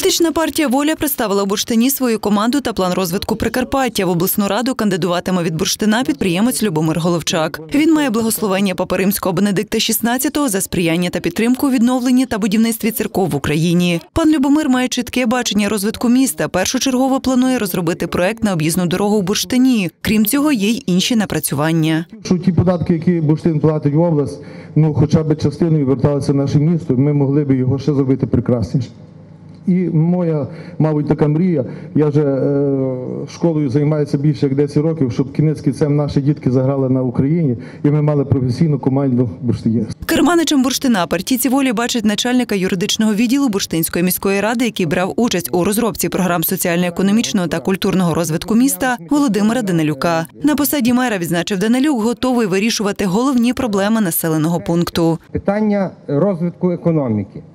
Політична партія «Воля» представила у Бурштині свою команду та план розвитку Прикарпаття. В обласну раду кандидуватиме від Бурштина підприємець Любомир Головчак. Він має благословення Папи Римського Бенедикта XVI за сприяння та підтримку у відновленні та будівництві церков в Україні. Пан Любомир має чітке бачення розвитку міста. Першочергово планує розробити проект на об'їзну дорогу у Бурштині. Крім цього, є й інші напрацювання. Що ті податки, які Бурштин платить в область, хоча б частиною верталися в наше місто, ми могли б його ще зробити прекрасніше. І моя, мабуть, така мрія, я вже школою займаюся більше як 10 років, щоб кінець кінцем наші дітки заграли на Україні і ми мали професійну команду бурштинів. Керманичем Бурштина партійці «Волі» бачать начальника юридичного відділу Бурштинської міської ради, який брав участь у розробці програм соціально-економічного та культурного розвитку міста, Володимира Данилюка. На посаді мера, відзначив Данилюк, готовий вирішувати головні проблеми населеного пункту. Питання розвитку економіки.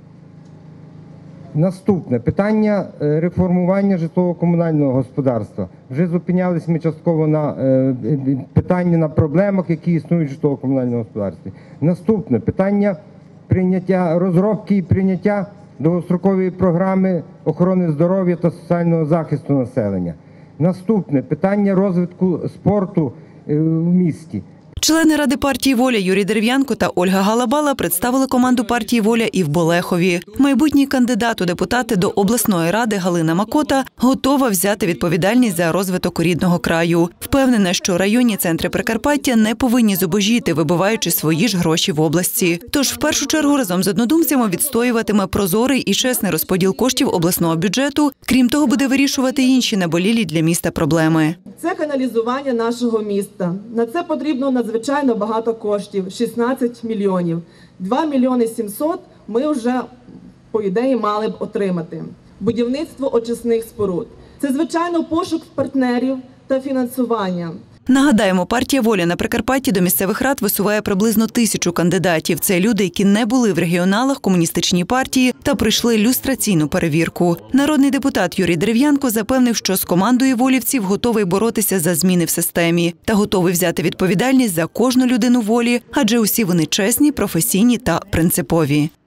Наступне питання реформування житлово-комунального господарства. Вже зупинялись ми частково на питанні, на проблемах, які існують в житлово-комунальному господарстві. Наступне питання розробки і прийняття довгострокової програми охорони здоров'я та соціального захисту населення. Наступне питання розвитку спорту в місті. Члени Ради партії «Воля» Юрій Дерев'янко та Ольга Галабала представили команду партії «Воля» і в Болехові. Майбутній кандидат у депутати до обласної ради Галина Макота готова взяти відповідальність за розвиток рідного краю. Впевнена, що районні центри Прикарпаття не повинні зубожіти, вибиваючи свої ж гроші в області. Тож в першу чергу разом з однодумцями відстоюватиме прозорий і чесний розподіл коштів обласного бюджету. Крім того, буде вирішувати інші наболілі для міста проблеми. Це каналізування нашого міста. На це потрібно надзвичайно багато коштів – 16 мільйонів. 2 мільйони 700 ми вже, по ідеї, мали б отримати. Будівництво очисних споруд. Це, звичайно, пошук партнерів та фінансування. Нагадаємо, партія «Воля» на Прикарпатті до місцевих рад висуває приблизно 1000 кандидатів. Це люди, які не були в регіоналах комуністичній партії та пройшли люстраційну перевірку. Народний депутат Юрій Дерев'янко запевнив, що з командою волівців готовий боротися за зміни в системі та готовий взяти відповідальність за кожну людину «Волі», адже усі вони чесні, професійні та принципові.